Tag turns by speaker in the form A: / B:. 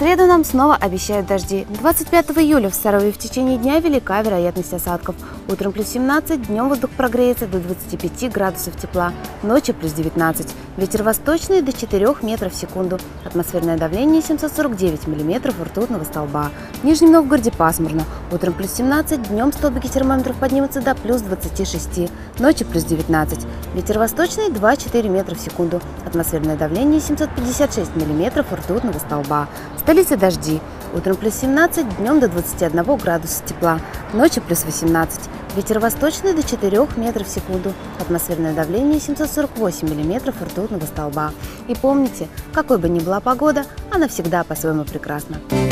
A: среду нам снова обещают дожди. 25 июля в Сарове в течение дня велика вероятность осадков. Утром плюс 17, днем воздух прогреется до 25 градусов тепла, ночью плюс 19. Ветер восточный до 4 метров в секунду. Атмосферное давление 749 миллиметров ртутного столба. В Нижнем Новгороде пасмурно. Утром плюс 17, днем столбики термометров поднимутся до плюс 26. Ночью плюс 19. Ветер восточный 2-4 метра в секунду. Атмосферное давление 756 миллиметров ртутного столба. В столице дожди. Утром плюс 17, днем до 21 градуса тепла. Ночью плюс 18. Ветер восточный до 4 метров в секунду. Атмосферное давление 748 миллиметров ртутного столба. И помните, какой бы ни была погода, она всегда по-своему прекрасна.